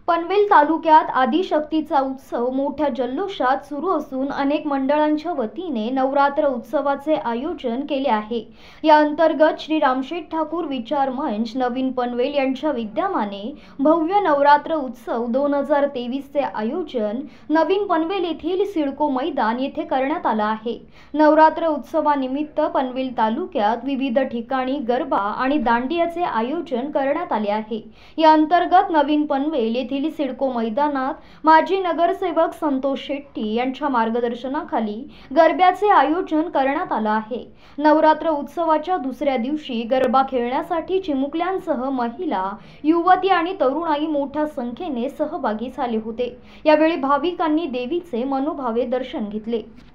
पनवेल तालुक्यात आदिशक्तीचा उत्सव मोठ्या जल्लोषात सुरू असून अनेक मंडळांच्या वतीने नवरात्र उत्सवाचे आयोजन केले आहे। या अंतर्गत श्री रामशेठ ठाकूर विचार मंच नवीन पनवेल यांच्या विद्यमाने भव्य नवरात्र उत्सव 2023 चे आयोजन नवीन पनवेल येथील सिडको मैदान येथे करण्यात आले आहे। नवरात्र उत्सवानिमित्त पनवेल तालुक्यात विविध ठिकाणी गरबा आणि दांडियाचे आयोजन करण्यात आले आहे। या अंतर्गत नवीन पनवेल येथील सिडको मैदानात माजी नगरसेवक संतोष शेट्टी यांच्या मार्गदर्शनाखाली गरब्याचे आयोजन करण्यात आले आहे। नवरात्र उत्सवाच्या दुसऱ्या दिवशी गरबा खेळण्यासाठी चिमुकल्यांसह महिला, युवती आणि तरुणाई मोठ्या संख्येने सहभागी झाले होते। यावेळी भाविकांनी देवीचे मनोभावे दर्शन घेतले।